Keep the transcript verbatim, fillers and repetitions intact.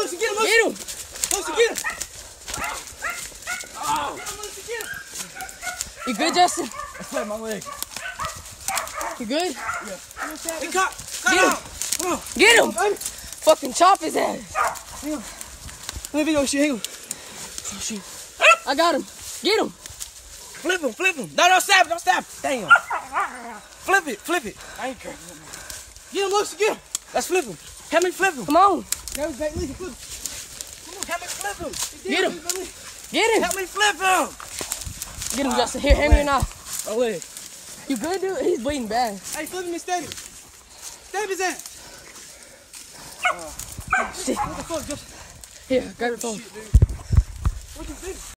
Lucy, get him, Lucy. Get him. Lucy, get him. Oh. Get him, Lucy, get him. You good, Justin? I flat my leg. You good? Yeah. Hey, cut. Cut Get him. out. Come on. Get him. Come on, baby. Fucking chop his ass. Hang on. Let me video shit. Hang on. Oh, shit. I got him. Get him. Flip him, flip him. No, don't stab it, don't stab it. Damn. Flip it, flip it. I ain't care. Get him, Lucy, get him. Let's flip him. Help me flip him. Come on. Go back, Lucy, flip him. Come on, help me flip him. Get him. Get him. Help me flip him. Get him, Justin. Here, hand me your knife. My leg. You good, dude? He's bleeding bad. Hey, flip him and stab him. Stab his ass. Shit. What the fuck, Justin? Here, grab your phone. Shit, dude. What you do?